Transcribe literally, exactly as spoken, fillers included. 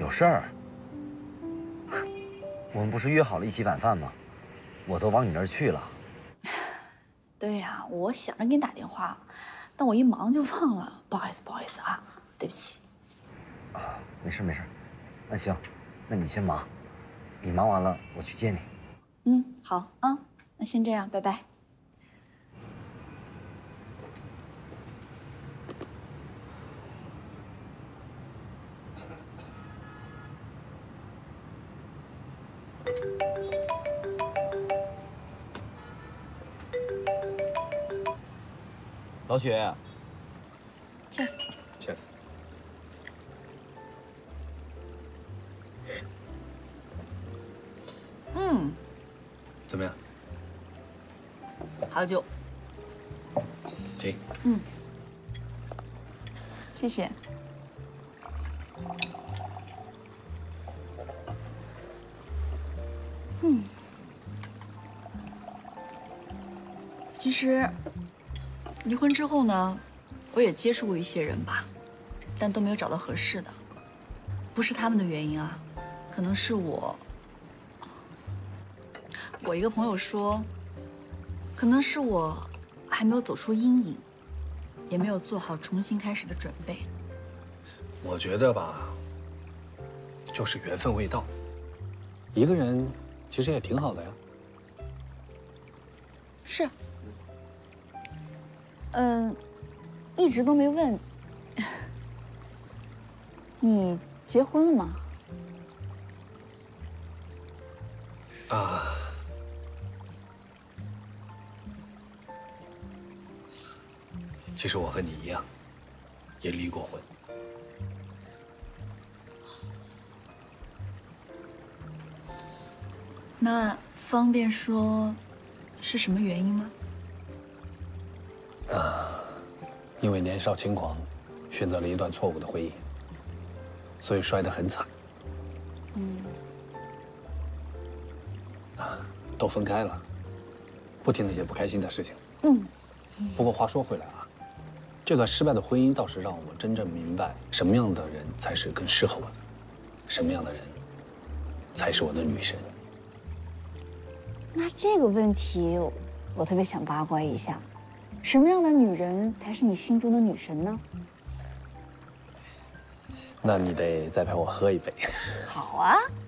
有事儿？我们不是约好了一起晚饭吗？我都往你那儿去了。 对呀，我想着给你打电话，但我一忙就忘了，不好意思，不好意思啊，对不起。 啊，没事没事。那行，那你先忙，你忙完了我去接你。 嗯，好啊，那先这样，拜拜。 老许 ，Cheers。 Cheers。 嗯， 怎么样？ 好酒。 请。 嗯，谢谢。嗯，其实离婚之后呢，我也接触过一些人吧，但都没有找到合适的。不是他们的原因啊，可能是我。我一个朋友说，可能是我还没有走出阴影，也没有做好重新开始的准备。 我觉得吧，就是缘分未到。一个人其实也挺好的呀。 是。嗯，一直都没问，你结婚了吗？ 啊。其实我和你一样，也离过婚。 那方便说是什么原因吗？ 啊，因为年少轻狂，选择了一段错误的婚姻，所以摔得很惨。 嗯。 啊，都分开了，不提那些不开心的事情。 嗯。 不过话说回来啊，这段失败的婚姻倒是让我真正明白什么样的人才是更适合我的，什么样的人才是我的女神。 那这个问题，我特别想八卦一下，什么样的女人才是你心中的女神呢？ 那你得再陪我喝一杯。 好啊。